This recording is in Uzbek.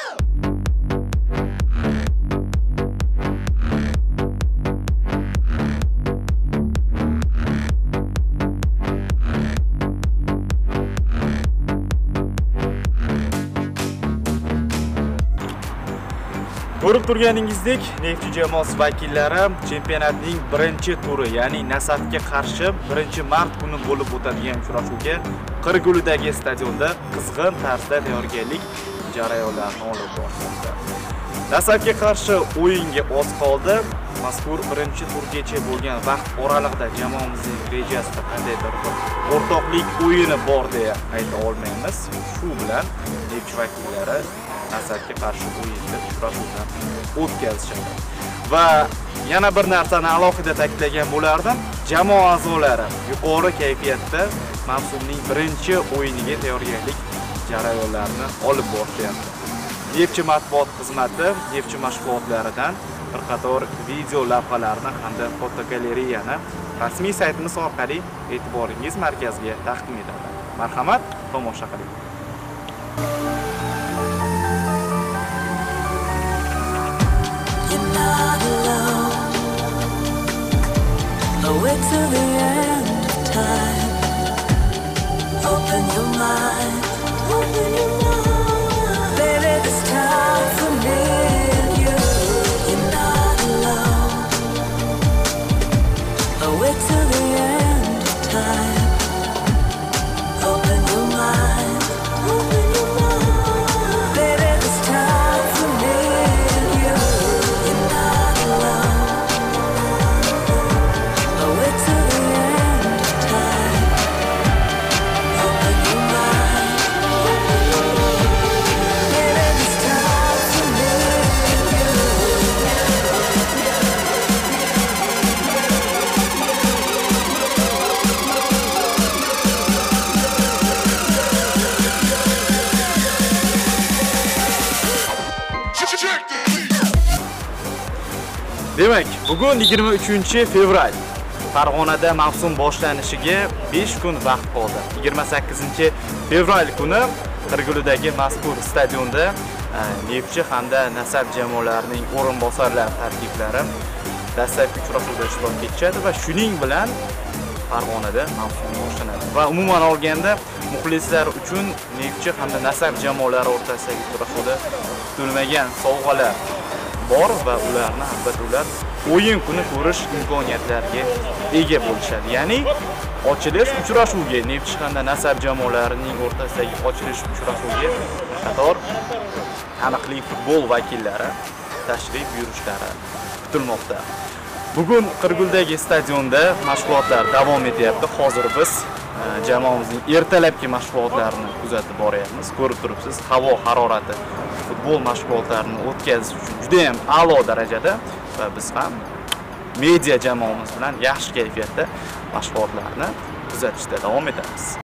Ko'rib turganingizdek, Neftchi jamoasi vakillari chempionatning birinchi turi, ya'ni Nasafga qarshi 1-mart kuni bo'lib o'tadigan uchrashuvga Qirgulidagi stadionda qizg'in tarzda tayyorgarlik jarayonlarini olib bormoqda. Nasafga qarshi o'yinga oz qoldi. Mazkur birinchi turgacha bo'lgan vaqt oralig'ida jamoamizning rejasida qandaydir bir o'rtoqlik o'yini bor deya ayta olmaymiz. Shu bilan Neftchi vakillari Nasafga qarshi o'yinda uchrashuvdan o'tkazishadi. Va yana bir narsani alohida ta'kidlagan bo'lardim. Jamoa a'zolari yuqori kayfiyatda mavsumning birinchi o'yiniga tayyorgarlik jarayonlarini olib borishyapti. Neftchi matbuot xizmati Neftchi mashg'ulotlaridan bir qator video lavhalarni hamda fotogalereyani rasmiy saytimiz orqali e'tiboringiz markaziga taqdim etadi. Marhamat, tomosha qiling. Away to the end of time. Open your mind, open your mind. Baby, this time for me and you. You're not alone. Away to the end of time. Open your mind, open your mind. Baby, this time for me and you. You're not alone. Demak, bugun 23-fevral. Farg'onada mavsum boshlanishiga 5 kun vaqt qoldi. 28-fevral kuni Qirgulidagi mazkur stadionda Neftchi hamda Nasaf jamoalarining o'rinbosarlar tarkiblari dastlabki uchrashuvda ishtirok etishadi va shuning bilan Farg'onada mavsum boshlanadi. Va umuman olganda muxlislar uchun Neftchi hamda Nasaf jamoalari o'rtasidagi uchrashuvda kutilmagan sovg'alar bor va ularni albatta o'yin kuni ko'rish imkoniyatlariga ega bo'lishadi. Ya'ni ochilish uchrashuviga Neftchi hamda Nasaf jamoalarining o'rtasidagi ochilish uchrashuviga qator taniqli futbol vakillari tashrif buyurishlari kutilmoqda. Bugun Qirguldagi stadionda mashg'ulotlar davom etyapti. Hozir biz jamoamizning ertalabki mashg'ulotlarini kuzatib boryapmiz. Ko'rib turibsiz, havo harorati futbol mashg'ulotlarini o'tkazish uchun juda ham a'lo darajada va biz ham media jamoamiz bilan yaxshi kayfiyatda mashg'ulotlarni kuzatishda davom etamiz.